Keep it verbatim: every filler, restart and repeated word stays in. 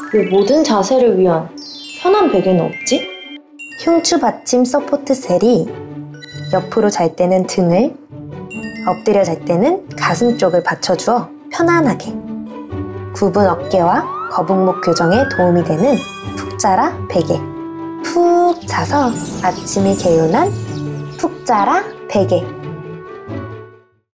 왜 모든 자세를 위한 편한 베개는 없지? 흉추 받침 서포트 셀이 옆으로 잘 때는 등을, 엎드려 잘 때는 가슴 쪽을 받쳐주어 편안하게 굽은 어깨와 거북목 교정에 도움이 되는 푹 자라 베개. 푹 자서 아침이 개운한 푹 자라 베개.